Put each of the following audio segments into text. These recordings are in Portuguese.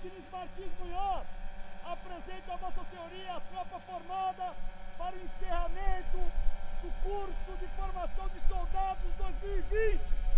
Diógenes Martins Munhoz, apresento a Vossa Senhoria a tropa formada para o encerramento do curso de formação de soldados 2020.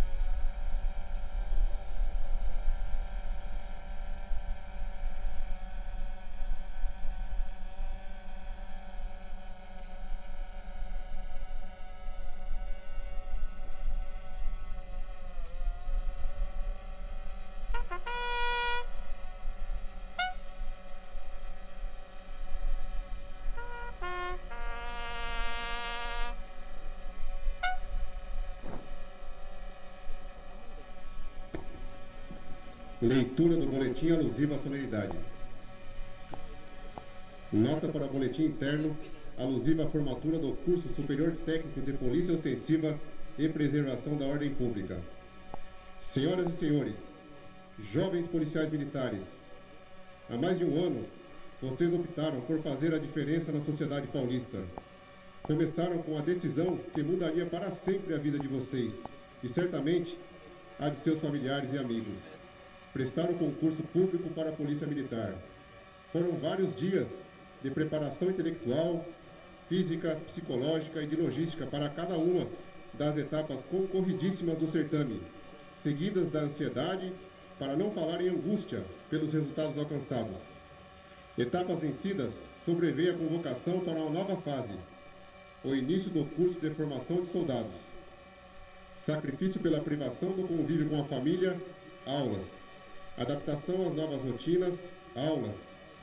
Leitura do boletim alusivo à solenidade. Nota para o boletim interno alusiva à formatura do curso superior técnico de Polícia Ostensiva e Preservação da Ordem Pública. Senhoras e senhores, jovens policiais militares, há mais de um ano, vocês optaram por fazer a diferença na sociedade paulista. Começaram com a decisão que mudaria para sempre a vida de vocês e certamente a de seus familiares e amigos. Prestaram concurso público para a Polícia Militar. Foram vários dias de preparação intelectual, física, psicológica e de logística para cada uma das etapas concorridíssimas do certame, seguidas da ansiedade, para não falar em angústia, pelos resultados alcançados. Etapas vencidas, sobreveio a convocação para uma nova fase, o início do curso de formação de soldados. Sacrifício pela privação do convívio com a família, aulas. Adaptação às novas rotinas, aulas.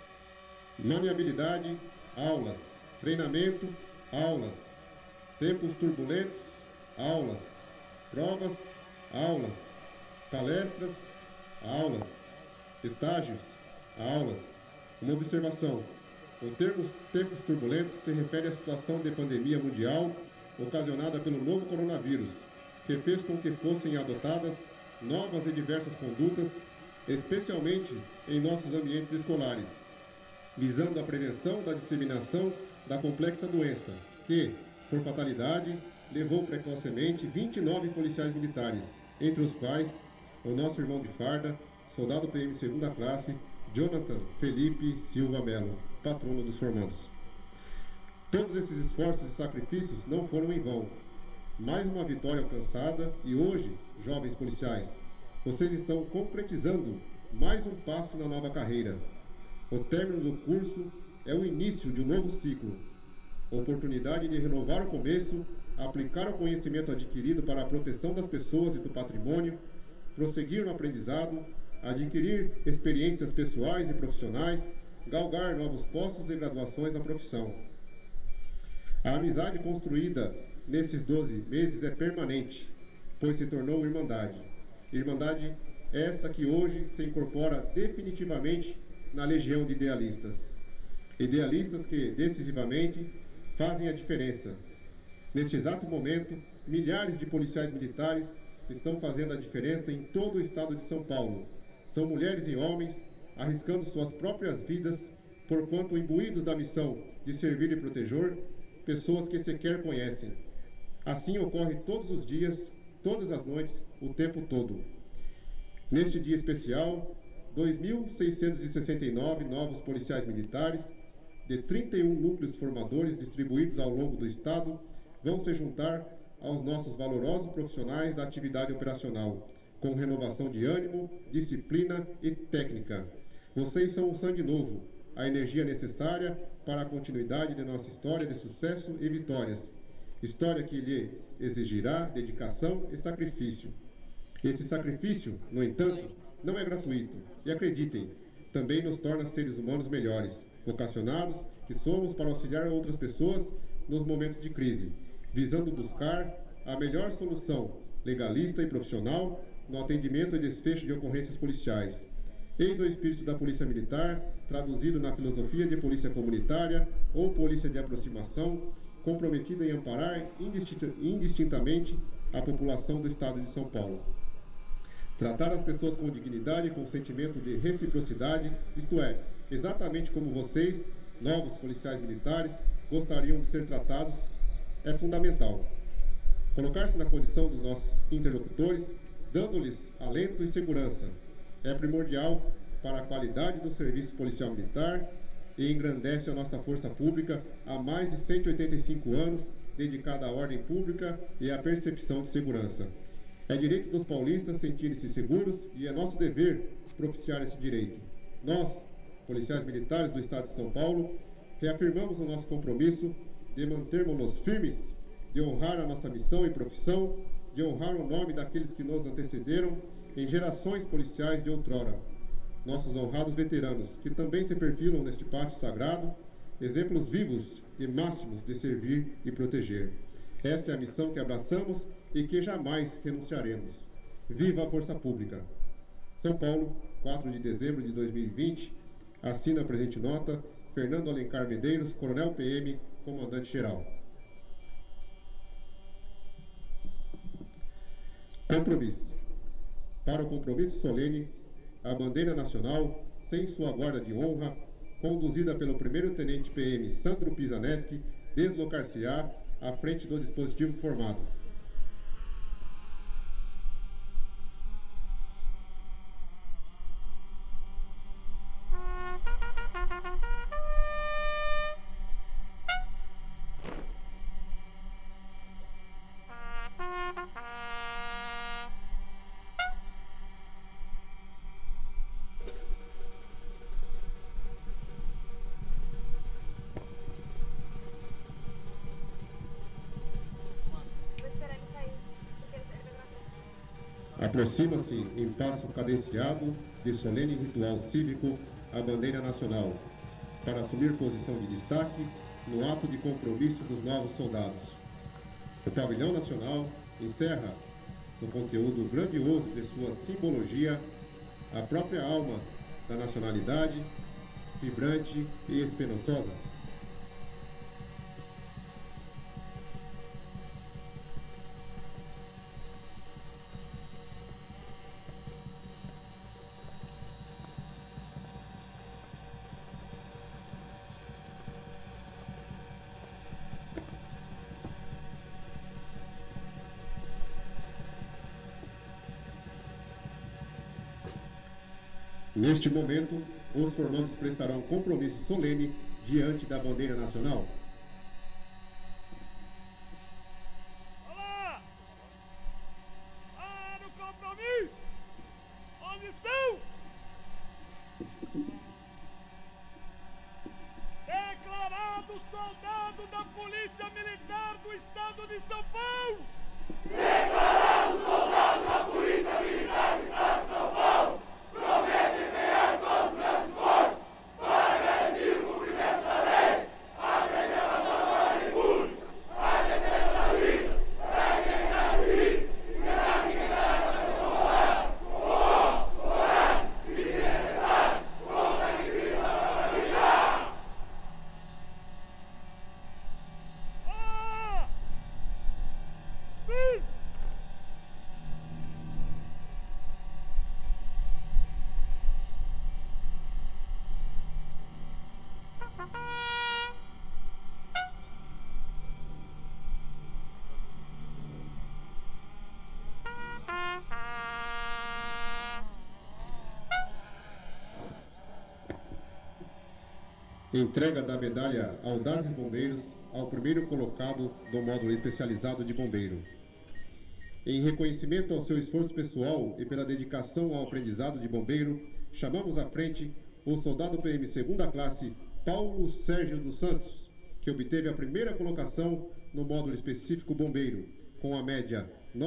Maleabilidade, aulas. Treinamento, aulas. Tempos turbulentos, aulas. Provas, aulas. Palestras, aulas. Estágios, aulas. Uma observação. O termo tempos turbulentos se refere à situação de pandemia mundial ocasionada pelo novo coronavírus, que fez com que fossem adotadas novas e diversas condutas, especialmente em nossos ambientes escolares, visando a prevenção da disseminação da complexa doença, que, por fatalidade, levou precocemente 29 policiais militares, entre os quais o nosso irmão de farda, soldado PM 2ª classe, Jonathan Felipe Silva Melo, patrono dos formandos. Todos esses esforços e sacrifícios não foram em vão. Mais uma vitória alcançada e hoje, jovens policiais, vocês estão concretizando mais um passo na nova carreira. O término do curso é o início de um novo ciclo. Oportunidade de renovar o começo, aplicar o conhecimento adquirido para a proteção das pessoas e do patrimônio, prosseguir no aprendizado, adquirir experiências pessoais e profissionais, galgar novos postos e graduações na profissão. A amizade construída nesses 12 meses é permanente, pois se tornou irmandade. Irmandade esta que hoje se incorpora definitivamente na legião de idealistas. Idealistas que, decisivamente, fazem a diferença. Neste exato momento, milhares de policiais militares estão fazendo a diferença em todo o estado de São Paulo. São mulheres e homens arriscando suas próprias vidas, porquanto imbuídos da missão de servir e proteger pessoas que sequer conhecem. Assim ocorre todos os dias, todas as noites, o tempo todo. Neste dia especial, 2.669 novos policiais militares, de 31 núcleos formadores distribuídos ao longo do Estado, vão se juntar aos nossos valorosos profissionais da atividade operacional, com renovação de ânimo, disciplina e técnica. Vocês são o sangue novo, a energia necessária para a continuidade de nossa história de sucesso e vitórias. História que lhes exigirá dedicação e sacrifício. Esse sacrifício, no entanto, não é gratuito. E acreditem, também nos torna seres humanos melhores, vocacionados que somos para auxiliar outras pessoas nos momentos de crise, visando buscar a melhor solução legalista e profissional no atendimento e desfecho de ocorrências policiais. Eis o espírito da Polícia Militar, traduzido na filosofia de polícia comunitária ou polícia de aproximação, comprometida em amparar indistintamente a população do Estado de São Paulo. Tratar as pessoas com dignidade e com sentimento de reciprocidade, isto é, exatamente como vocês, novos policiais militares, gostariam de ser tratados, é fundamental. Colocar-se na condição dos nossos interlocutores, dando-lhes alento e segurança, é primordial para a qualidade do serviço policial militar e engrandece a nossa força pública há mais de 185 anos, dedicada à ordem pública e à percepção de segurança. É direito dos paulistas sentirem-se seguros e é nosso dever propiciar esse direito. Nós, policiais militares do Estado de São Paulo, reafirmamos o nosso compromisso de mantermos-nos firmes, de honrar a nossa missão e profissão, de honrar o nome daqueles que nos antecederam em gerações policiais de outrora. Nossos honrados veteranos, que também se perfilam neste pátio sagrado, exemplos vivos e máximos de servir e proteger. Esta é a missão que abraçamos e que jamais renunciaremos. Viva a Força Pública! São Paulo, 4 de dezembro de 2020, assina a presente nota, Fernando Alencar Medeiros, Coronel PM, Comandante-Geral. Compromisso. Para o compromisso solene, a bandeira nacional, sem sua guarda de honra, conduzida pelo primeiro-tenente PM Sandro Pisaneschi, deslocar-se-á à frente do dispositivo formado. Aproxima-se em passo cadenciado de solene ritual cívico a bandeira nacional, para assumir posição de destaque no ato de compromisso dos novos soldados. O pavilhão nacional encerra, no conteúdo grandioso de sua simbologia, a própria alma da nacionalidade, vibrante e esperançosa. Neste momento, os formandos prestarão compromisso solene diante da bandeira nacional. Olá! Para o compromisso! Posição! Declarado soldado da Polícia Militar do Estado de São Paulo! Declarado soldado da Polícia Militar do Estado de São Paulo! Prometo empenhar todos os meus esforços para garantir o cumprimento da lei, a preservação da ordem pública, a defesa da vida, da integridade física e da dignidade da pessoa humana, com honra, coragem e, se necessário, com sacrifício da própria vida. Sim! Entrega da medalha Audazes Bombeiros ao primeiro colocado do módulo especializado de bombeiro. Em reconhecimento ao seu esforço pessoal e pela dedicação ao aprendizado de bombeiro, chamamos à frente o soldado PM segunda classe Paulo Sérgio dos Santos, que obteve a primeira colocação no módulo específico bombeiro, com a média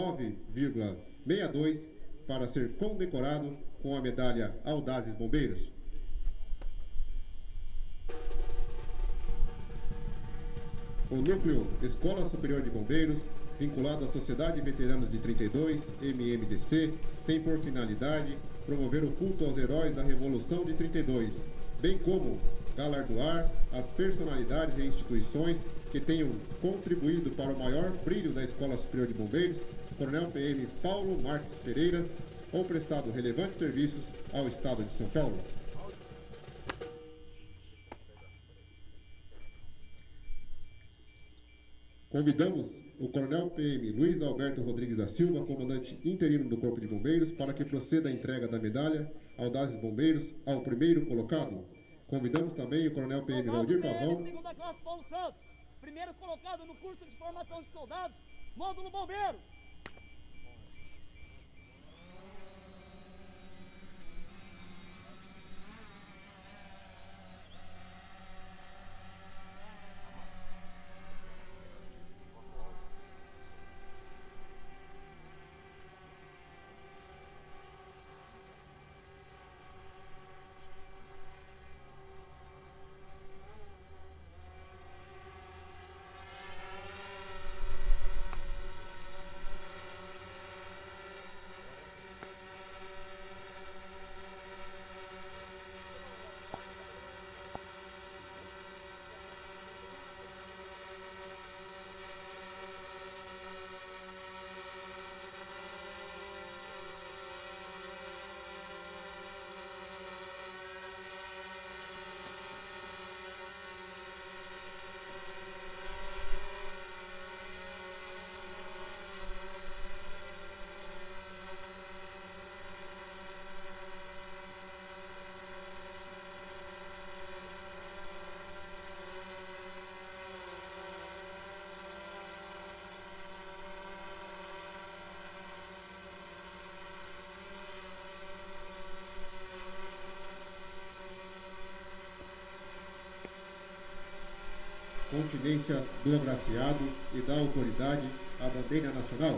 9,62, para ser condecorado com a medalha Audazes Bombeiros. O Núcleo Escola Superior de Bombeiros, vinculado à Sociedade de Veteranos de 32, MMDC, tem por finalidade promover o culto aos heróis da Revolução de 32, bem como galardoar as personalidades e instituições que tenham contribuído para o maior brilho da Escola Superior de Bombeiros, Coronel PM Paulo Marques Pereira, ou prestado relevantes serviços ao Estado de São Paulo. Convidamos o Coronel PM Luiz Alberto Rodrigues da Silva, comandante interino do Corpo de Bombeiros, para que proceda a entrega da medalha Audazes Bombeiros ao primeiro colocado. Convidamos também o Coronel PM Valdir Pavão. Segunda classe Paulo Santos, primeiro colocado no curso de formação de soldados, módulo Bombeiros. Continência do agraciado e da autoridade à bandeira nacional.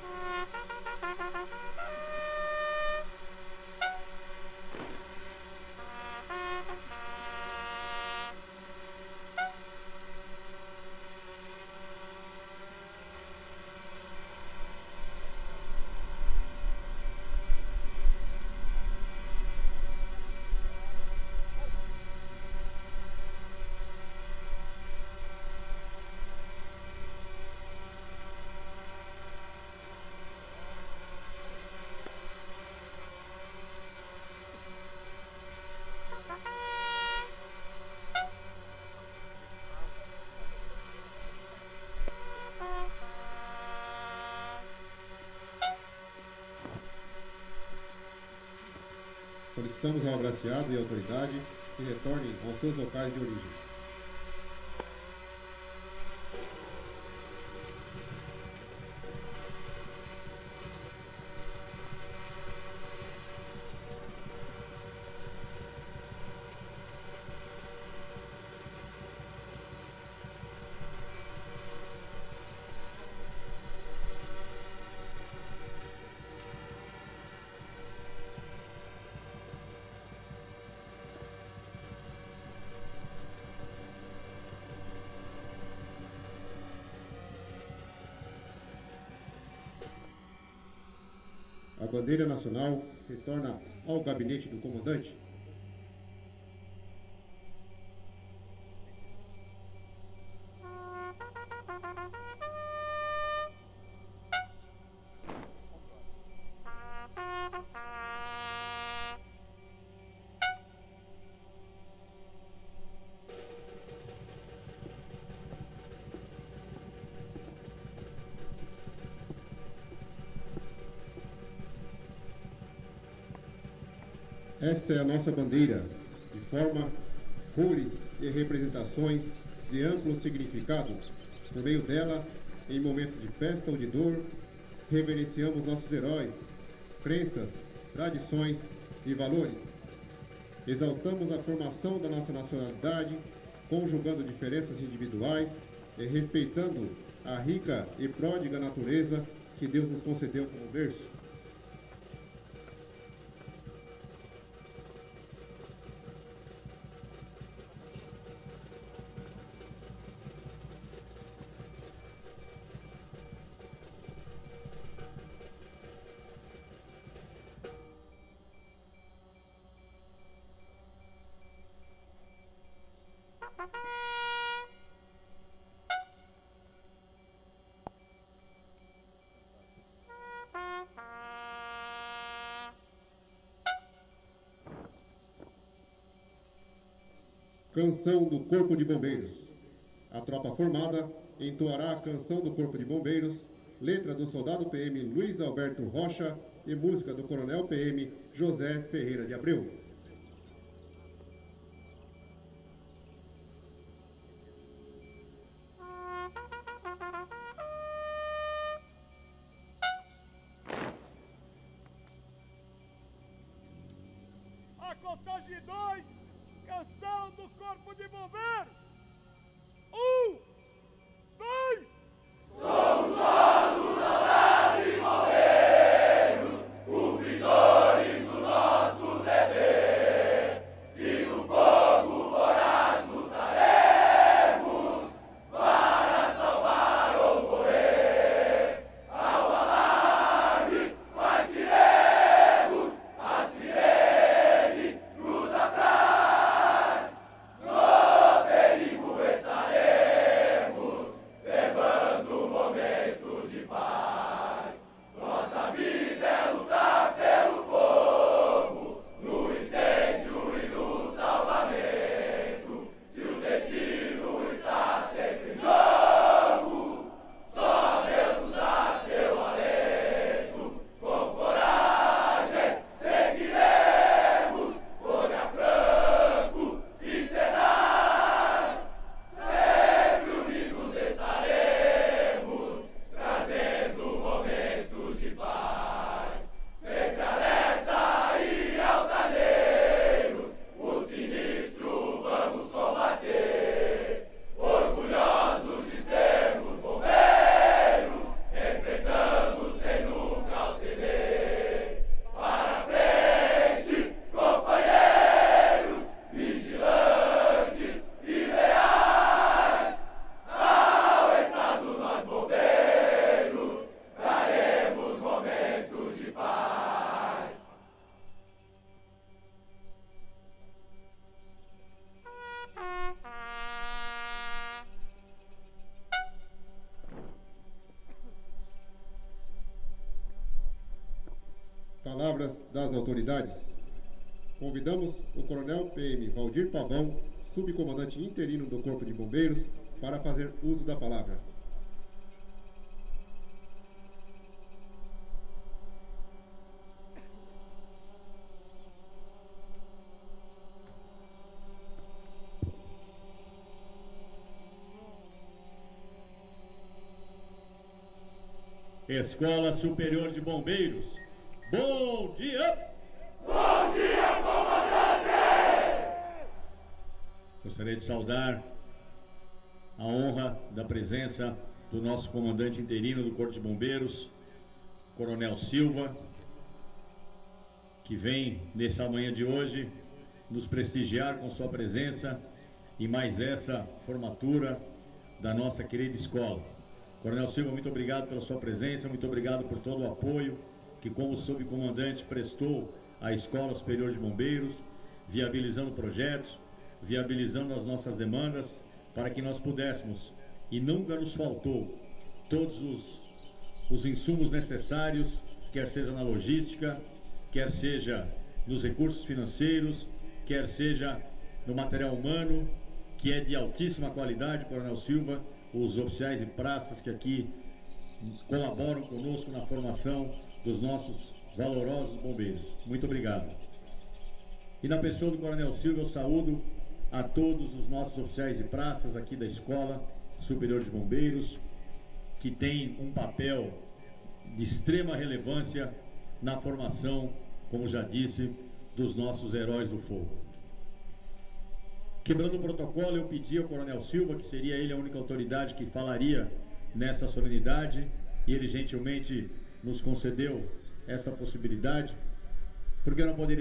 Solicitamos ao agraciado e à autoridade que retornem aos seus locais de origem. A bandeira nacional retorna ao gabinete do comandante. Esta é a nossa bandeira, de forma, cores e representações de amplo significado. Por meio dela, em momentos de festa ou de dor, reverenciamos nossos heróis, crenças, tradições e valores. Exaltamos a formação da nossa nacionalidade, conjugando diferenças individuais e respeitando a rica e pródiga natureza que Deus nos concedeu como berço. Canção do Corpo de Bombeiros. A tropa formada entoará a canção do Corpo de Bombeiros, letra do soldado PM Luiz Alberto Rocha e música do Coronel PM José Ferreira de Abreu. A contagem de 2, canção do Corpo de Bombeiros. 1, 2. Somos nós os soldados e bombeiros, cumpridores do nosso dever, e no fogo voraz lutaremos para salvar ou morrer. Ao alarme partiremos, a sirene nos atrás, no perigo estaremos, levando momentos de paz. Nossa vida é lutar pelo povo, no incêndio e no salvamento. Se o destino está sempre em jogo, só Deus nos dá seu alento. Com coragem seguiremos, olhar franco e tenaz. Sempre unidos estaremos, trazendo momentos de paz. Sempre alerta e altaneiros, o sinistro vamos combater. Orgulhosos de sermos bombeiros, enfrentando sem nunca o temer. Para frente, companheiros, vigilantes e leais. Ao Estado nós bombeiros daremos momentos de paz. Palavras das autoridades. Convidamos o Coronel PM Valdir Pavão, subcomandante interino do Corpo de Bombeiros, para fazer uso da palavra. Escola Superior de Bombeiros, bom dia! Bom dia, comandante! Gostaria de saudar a honra da presença do nosso comandante interino do Corpo de Bombeiros, Coronel Silva, que vem nessa manhã de hoje nos prestigiar com sua presença em mais essa formatura da nossa querida escola. Coronel Silva, muito obrigado pela sua presença, muito obrigado por todo o apoio que, como subcomandante, prestou à Escola Superior de Bombeiros, viabilizando projetos, viabilizando as nossas demandas, para que nós pudéssemos, e nunca nos faltou, todos os insumos necessários, quer seja na logística, quer seja nos recursos financeiros, quer seja no material humano, que é de altíssima qualidade, Coronel Silva, os oficiais e praças que aqui colaboram conosco na formação dos nossos valorosos bombeiros. Muito obrigado. E na pessoa do Coronel Silva, eu saúdo a todos os nossos oficiais e praças aqui da Escola Superior de Bombeiros, que tem um papel de extrema relevância na formação, como já disse, dos nossos heróis do fogo. Quebrando o protocolo, eu pedi ao Coronel Silva, que seria ele a única autoridade que falaria nessa solenidade, e ele gentilmente nos concedeu esta possibilidade, porque eu não poderia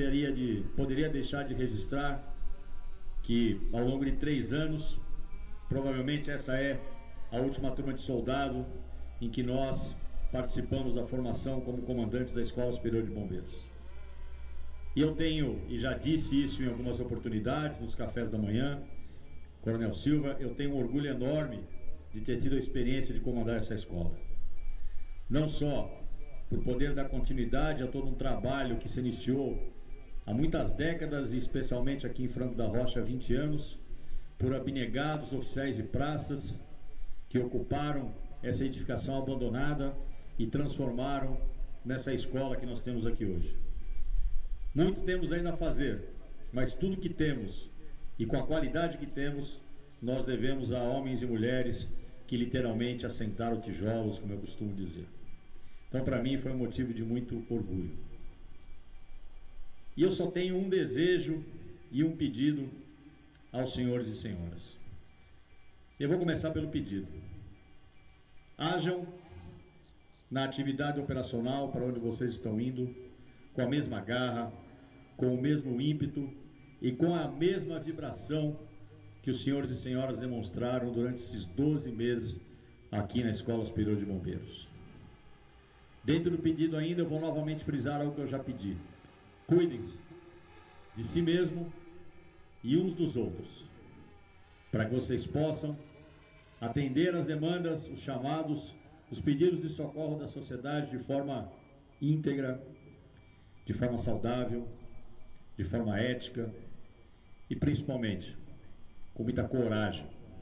deixar de registrar que ao longo de 3 anos, provavelmente essa é a última turma de soldado em que nós participamos da formação como comandantes da Escola Superior de Bombeiros. E eu tenho, e já disse isso em algumas oportunidades, nos cafés da manhã, Coronel Silva, eu tenho um orgulho enorme de ter tido a experiência de comandar essa escola. Não só por poder dar continuidade a todo um trabalho que se iniciou há muitas décadas, e especialmente aqui em Franco da Rocha há 20 anos, por abnegados oficiais e praças que ocuparam essa edificação abandonada e transformaram nessa escola que nós temos aqui hoje. Muito temos ainda a fazer, mas tudo que temos e com a qualidade que temos, nós devemos a homens e mulheres que literalmente assentaram tijolos, como eu costumo dizer. Então, para mim, foi um motivo de muito orgulho. E eu só tenho um desejo e um pedido aos senhores e senhoras. Eu vou começar pelo pedido. Hajam na atividade operacional para onde vocês estão indo, com a mesma garra, com o mesmo ímpeto e com a mesma vibração que os senhores e senhoras demonstraram durante esses 12 meses aqui na Escola Superior de Bombeiros. Dentro do pedido ainda, eu vou novamente frisar algo que eu já pedi. Cuidem-se de si mesmo e uns dos outros, para que vocês possam atender as demandas, os chamados, os pedidos de socorro da sociedade de forma íntegra, de forma saudável, de forma ética e principalmente com muita coragem.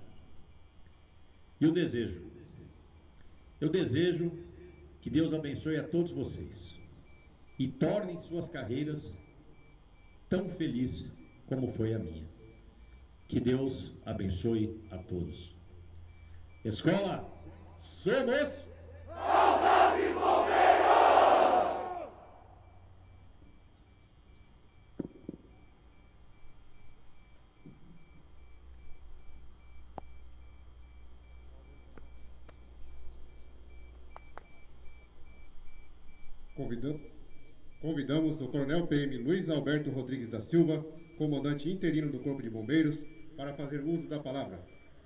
E eu desejo que Deus abençoe a todos vocês e tornem suas carreiras tão felizes como foi a minha. Que Deus abençoe a todos. Escola, somos Soldados Bombeiros! Convidamos o Coronel PM Luiz Alberto Rodrigues da Silva, comandante interino do Corpo de Bombeiros, para fazer uso da palavra.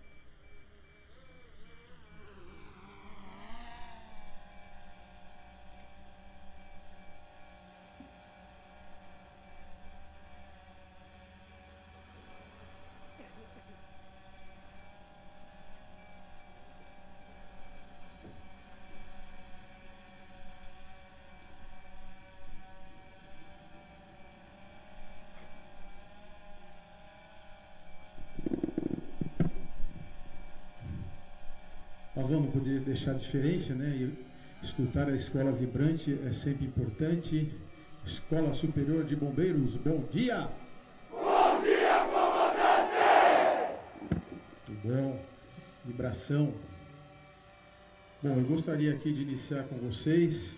Nós vamos poder deixar diferente, né? E escutar a escola vibrante é sempre importante. Escola Superior de Bombeiros, bom dia! Bom dia, comandante! Muito bom, vibração. Bom, eu gostaria aqui de iniciar com vocês,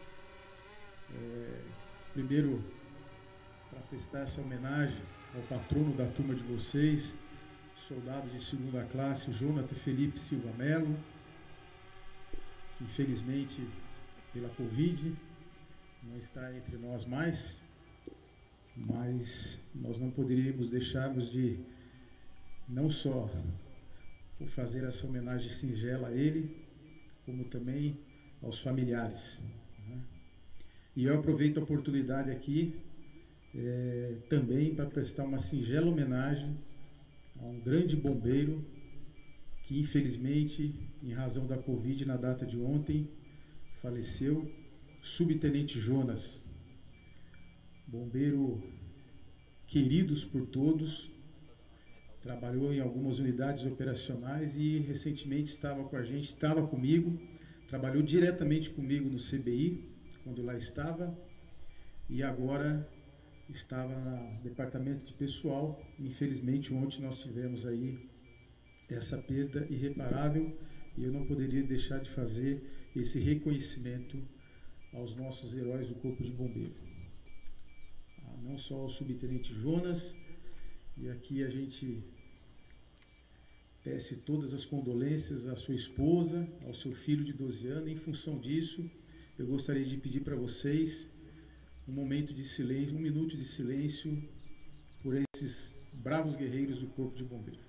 primeiro, para prestar essa homenagem ao patrono da turma de vocês, soldado de segunda classe, Jonathan Felipe Silva Melo, que infelizmente pela Covid não está entre nós mais, mas nós não poderíamos deixarmos de não só fazer essa homenagem singela a ele, como também aos familiares, né? E eu aproveito a oportunidade aqui também para prestar uma singela homenagem a um grande bombeiro que infelizmente, em razão da Covid, na data de ontem, faleceu, Subtenente Jonas, bombeiro queridos por todos, trabalhou em algumas unidades operacionais e recentemente estava com a gente, estava comigo, trabalhou diretamente comigo no CBI, quando lá estava, e agora estava no departamento de pessoal. Infelizmente ontem nós tivemos aí essa perda irreparável e eu não poderia deixar de fazer esse reconhecimento aos nossos heróis do Corpo de Bombeiro, não só ao Subtenente Jonas, e aqui a gente tece todas as condolências à sua esposa, ao seu filho de 12 anos. Em função disso, eu gostaria de pedir para vocês um momento de silêncio, 1 minuto de silêncio por esses bravos guerreiros do Corpo de Bombeiro.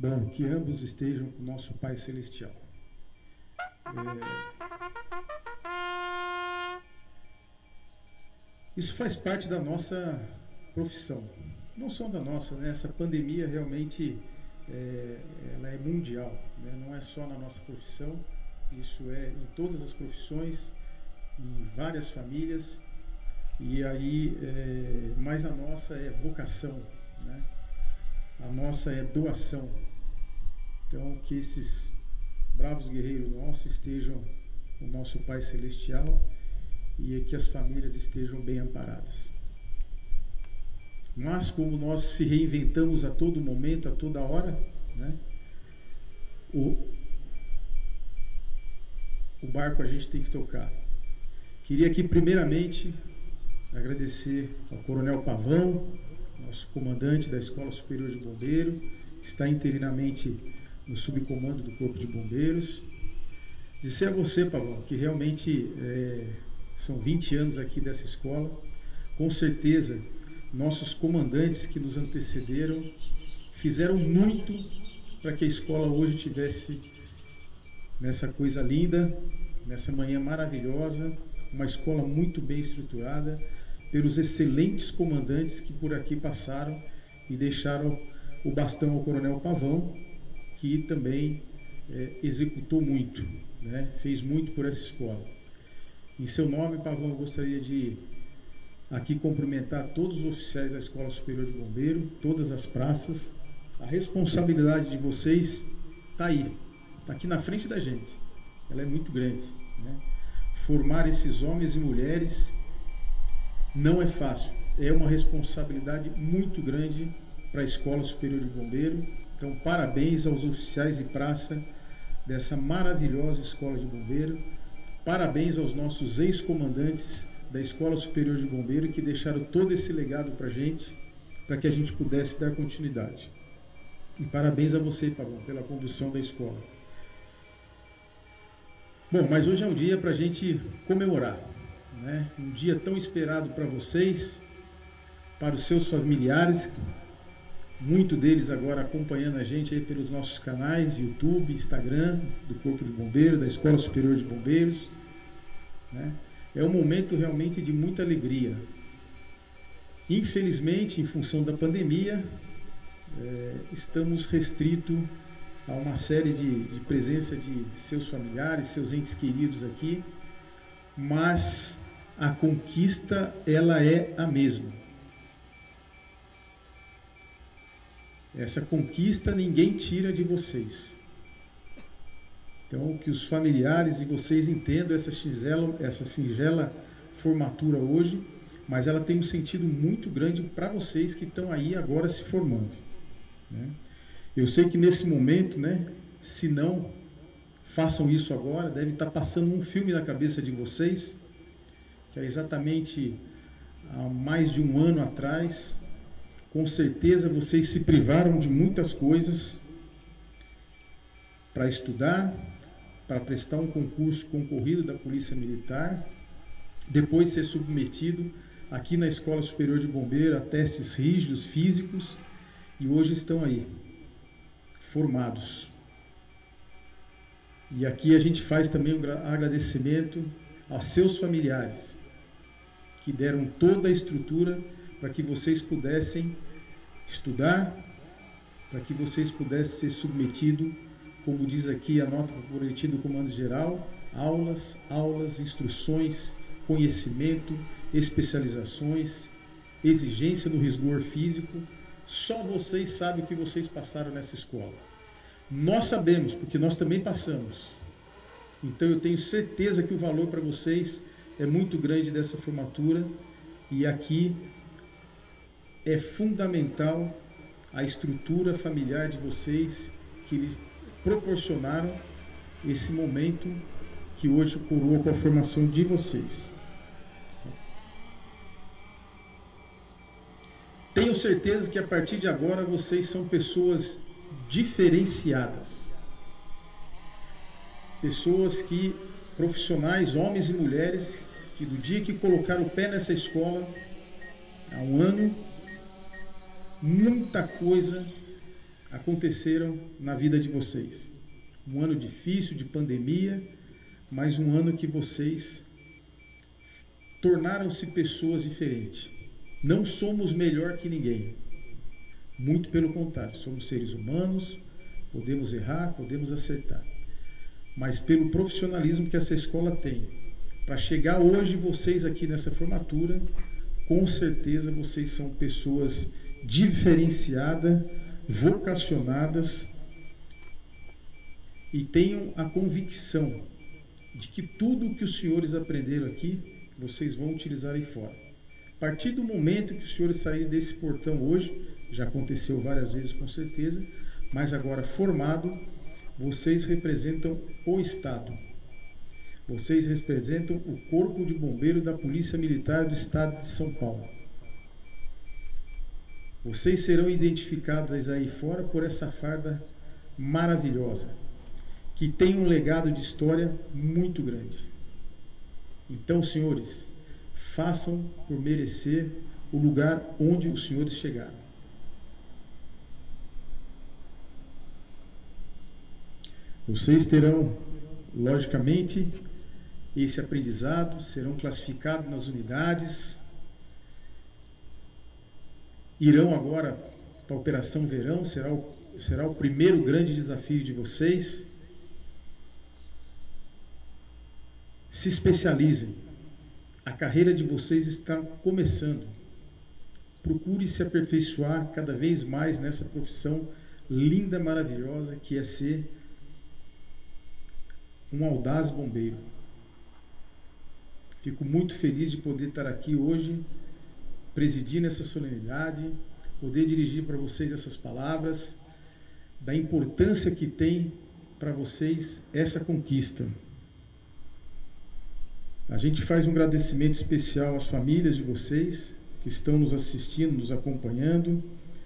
Bom, que ambos estejam com o nosso Pai Celestial. Isso faz parte da nossa profissão. Não só da nossa, né? Essa pandemia realmente ela é mundial, né? Não é só na nossa profissão, isso é em todas as profissões, em várias famílias, e aí, mas a nossa é vocação, né? A nossa é doação. Então, que esses bravos guerreiros nossos estejam com o nosso Pai Celestial e que as famílias estejam bem amparadas. Mas como nós se reinventamos a todo momento, a toda hora, né? O barco a gente tem que tocar. Queria aqui primeiramente agradecer ao Coronel Pavão, nosso comandante da Escola Superior de Bombeiro, que está interinamente no subcomando do Corpo de Bombeiros. Dizer a você, Pavão, que realmente são 20 anos aqui dessa escola. Com certeza, nossos comandantes que nos antecederam fizeram muito para que a escola hoje tivesse nessa coisa linda, nessa manhã maravilhosa, uma escola muito bem estruturada, pelos excelentes comandantes que por aqui passaram e deixaram o bastão ao Coronel Pavão, que também executou muito, né? Fez muito por essa escola. Em seu nome, Pavão, eu gostaria de aqui cumprimentar todos os oficiais da Escola Superior de Bombeiro, todas as praças. A responsabilidade de vocês está aí, está aqui na frente da gente. Ela é muito grande, né? Formar esses homens e mulheres não é fácil. É uma responsabilidade muito grande para a Escola Superior de Bombeiro. Então, parabéns aos oficiais de praça dessa maravilhosa Escola de Bombeiro. Parabéns aos nossos ex-comandantes da Escola Superior de Bombeiro que deixaram todo esse legado para a gente, para que a gente pudesse dar continuidade. E parabéns a você, Pavão, pela condução da escola. Bom, mas hoje é um dia para a gente comemorar, né? Um dia tão esperado para vocês, para os seus familiares, muito deles agora acompanhando a gente aí pelos nossos canais, YouTube, Instagram, do Corpo de Bombeiro, da Escola Superior de Bombeiros, né? É um momento realmente de muita alegria. Infelizmente, em função da pandemia, estamos restritos a uma série de presença de seus familiares, seus entes queridos aqui, mas a conquista, ela é a mesma. Essa conquista ninguém tira de vocês. Então, que os familiares e vocês entendam essa singela formatura hoje, mas ela tem um sentido muito grande para vocês que estão aí agora se formando, né? Eu sei que nesse momento, né, se não façam isso agora, deve estar passando um filme na cabeça de vocês, que é exatamente há mais de um ano atrás, com certeza vocês se privaram de muitas coisas para estudar, para prestar um concurso concorrido da Polícia Militar, depois ser submetido aqui na Escola Superior de Bombeiro a testes rígidos, físicos, e hoje estão aí, formados. E aqui a gente faz também um agradecimento aos seus familiares, que deram toda a estrutura para que vocês pudessem estudar, para que vocês pudessem ser submetidos, como diz aqui a nota do boletim do Comando Geral, aulas, instruções, conhecimento, especializações, exigência no rigor físico. Só vocês sabem o que vocês passaram nessa escola. Nós sabemos, porque nós também passamos. Então eu tenho certeza que o valor para vocês é muito grande dessa formatura, e aqui é fundamental a estrutura familiar de vocês, que lhes proporcionaram esse momento que hoje coroa com a formação de vocês. Tenho certeza que a partir de agora vocês são pessoas diferenciadas. Pessoas profissionais, homens e mulheres, que do dia que colocaram o pé nessa escola, há um ano, muita coisa aconteceram na vida de vocês. Um ano difícil de pandemia, mas um ano que vocês tornaram-se pessoas diferentes. Não somos melhor que ninguém. Muito pelo contrário, somos seres humanos, podemos errar, podemos acertar. Mas pelo profissionalismo que essa escola tem, para chegar hoje vocês aqui nessa formatura, com certeza vocês são pessoas diferenciadas, vocacionadas, e tenham a convicção de que tudo o que os senhores aprenderam aqui, vocês vão utilizar aí fora. A partir do momento que os senhores saírem desse portão hoje, já aconteceu várias vezes com certeza, mas agora formado, vocês representam o Estado. Vocês representam o Corpo de Bombeiro da Polícia Militar do Estado de São Paulo. Vocês serão identificados aí fora por essa farda maravilhosa, que tem um legado de história muito grande. Então, senhores, façam por merecer o lugar onde os senhores chegaram. Vocês terão, logicamente, esse aprendizado, serão classificados nas unidades, irão agora para a Operação Verão, será o primeiro grande desafio de vocês. Se especializem. A carreira de vocês está começando. Procure se aperfeiçoar cada vez mais nessa profissão linda, maravilhosa, que é ser um audaz bombeiro. Fico muito feliz de poder estar aqui hoje, presidir nessa solenidade, poder dirigir para vocês essas palavras, da importância que tem para vocês essa conquista. A gente faz um agradecimento especial às famílias de vocês que estão nos assistindo, nos acompanhando,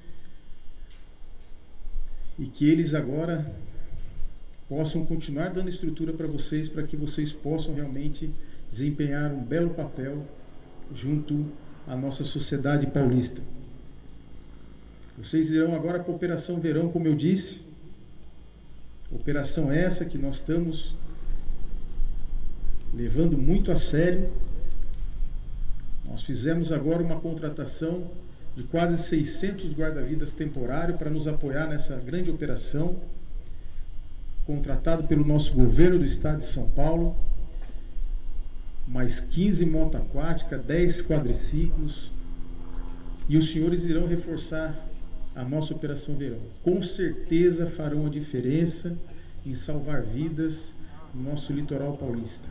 e que eles agora possam continuar dando estrutura para vocês, para que vocês possam realmente desempenhar um belo papel junto à nossa sociedade paulista. Vocês irão agora para a Operação Verão, como eu disse, operação essa que nós estamos levando muito a sério. Nós fizemos agora uma contratação de quase 600 guarda-vidas temporários para nos apoiar nessa grande operação, contratado pelo nosso governo do estado de São Paulo, mais 15 motos aquáticas, 10 quadriciclos, e os senhores irão reforçar a nossa Operação Verão. Com certeza farão a diferença em salvar vidas no nosso litoral paulista.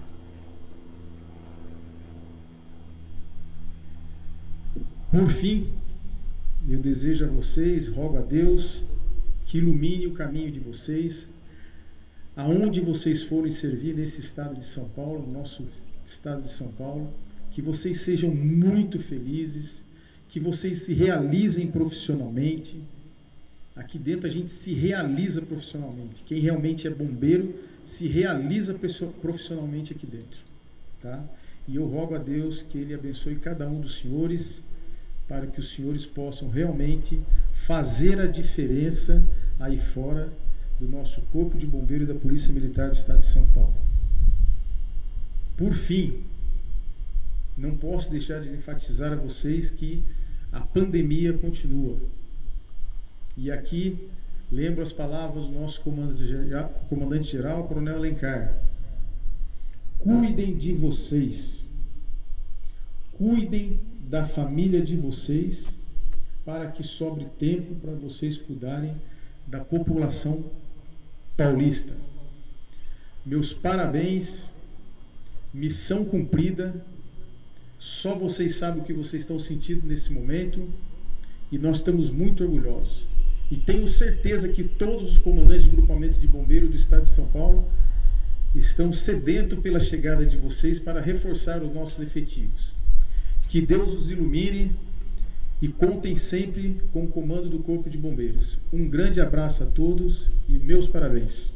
Por fim, eu desejo a vocês, rogo a Deus que ilumine o caminho de vocês, aonde vocês forem servir nesse estado de São Paulo, no nosso estado de São Paulo, que vocês sejam muito felizes, que vocês se realizem profissionalmente. Aqui dentro a gente se realiza profissionalmente. Quem realmente é bombeiro se realiza profissionalmente aqui dentro, tá? E eu rogo a Deus que Ele abençoe cada um dos senhores, para que os senhores possam realmente fazer a diferença aí fora do nosso Corpo de Bombeiro da Polícia Militar do Estado de São Paulo. Por fim, não posso deixar de enfatizar a vocês que a pandemia continua. E aqui lembro as palavras do nosso comandante-geral, Coronel Alencar. Cuidem de vocês. Cuidem da família de vocês, para que sobre tempo para vocês cuidarem da população paulista. Meus parabéns, missão cumprida. Só vocês sabem o que vocês estão sentindo nesse momento, e nós estamos muito orgulhosos. E tenho certeza que todos os comandantes de grupamento de bombeiro do estado de São Paulo estão sedentos pela chegada de vocês para reforçar os nossos efetivos. Que Deus os ilumine e contem sempre com o comando do Corpo de Bombeiros. Um grande abraço a todos e meus parabéns.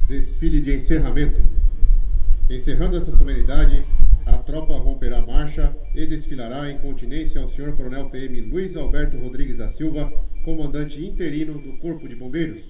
desfile de encerramento. Encerrando essa solenidade, a tropa romperá a marcha e desfilará em continência ao Sr. Coronel PM Luiz Alberto Rodrigues da Silva, comandante interino do Corpo de Bombeiros.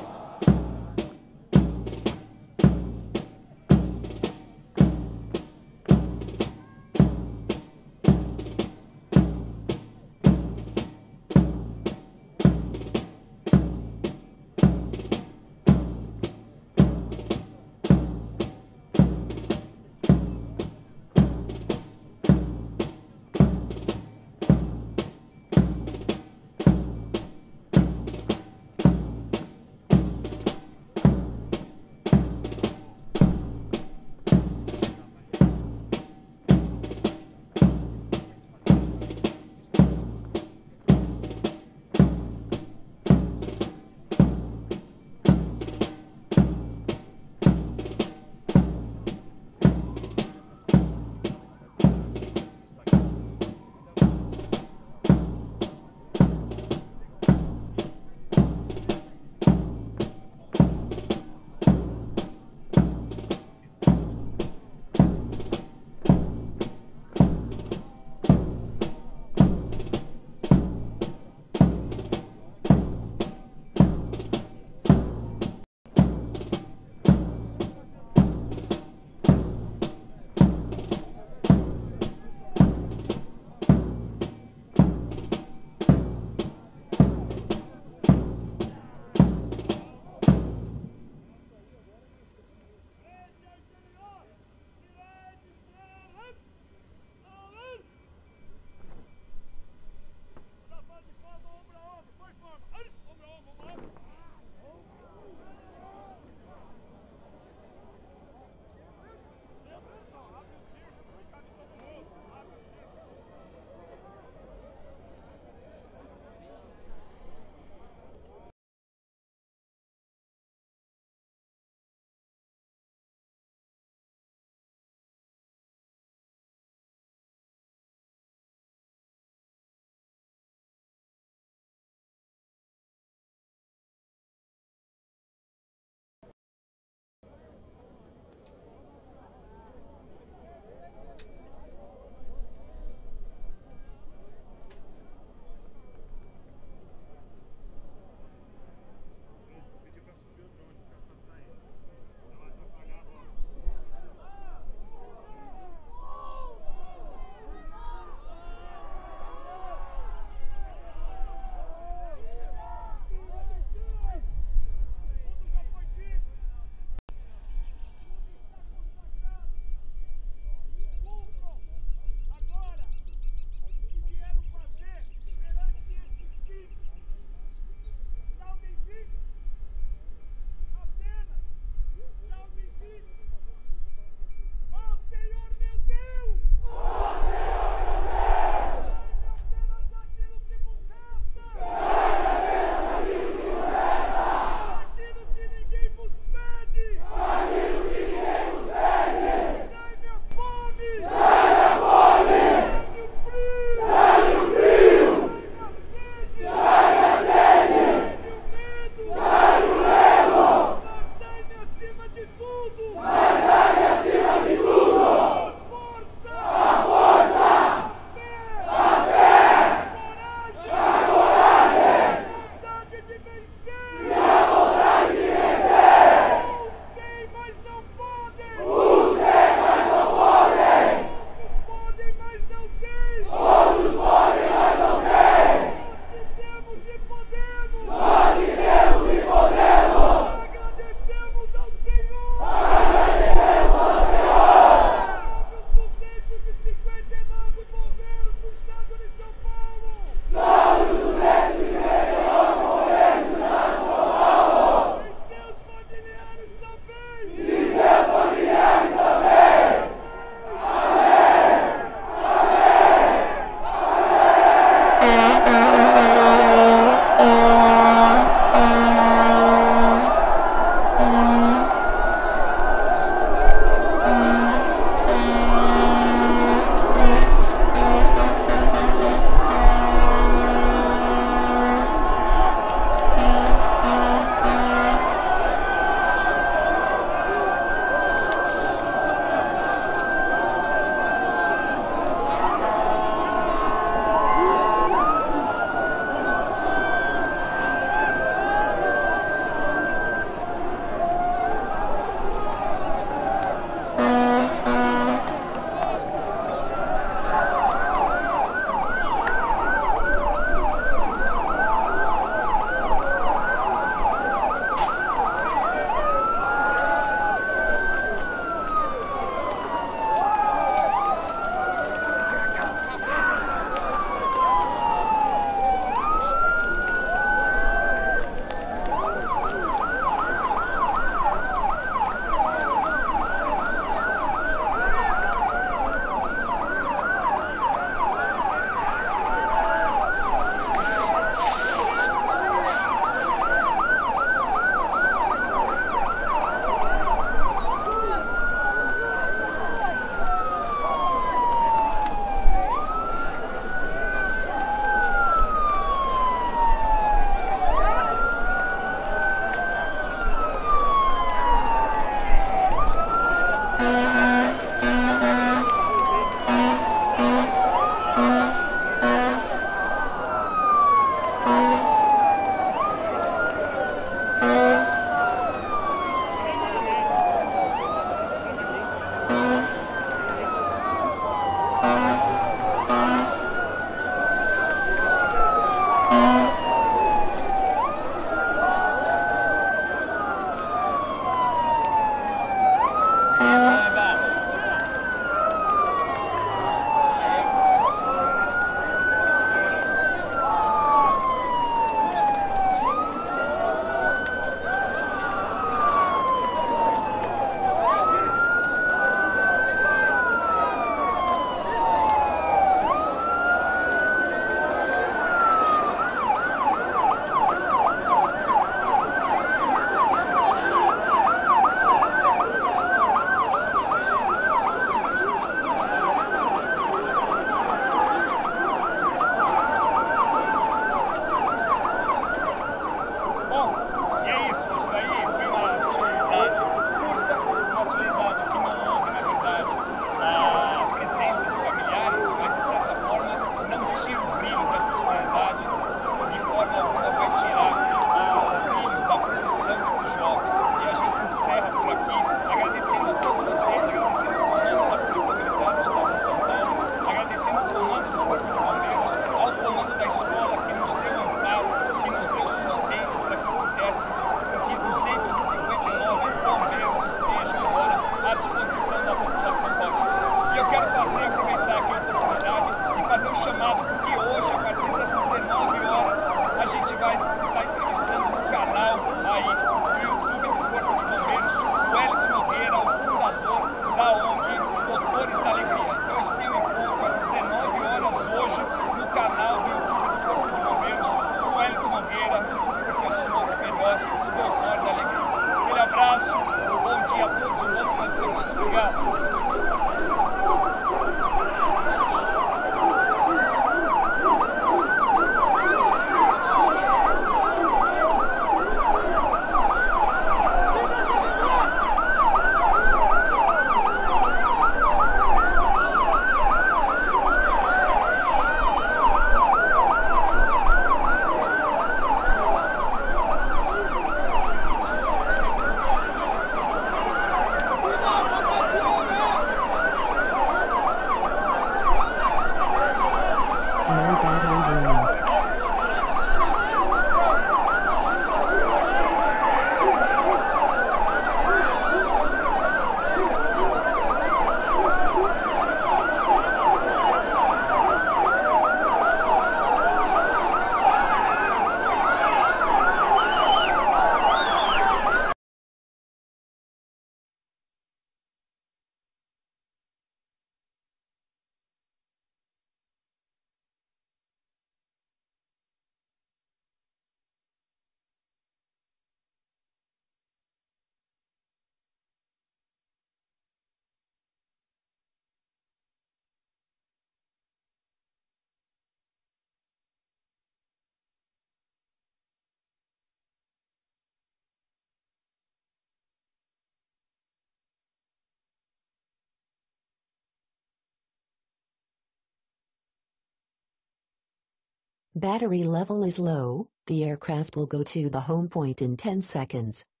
Battery level is low. The aircraft will go to the home point in 10 seconds.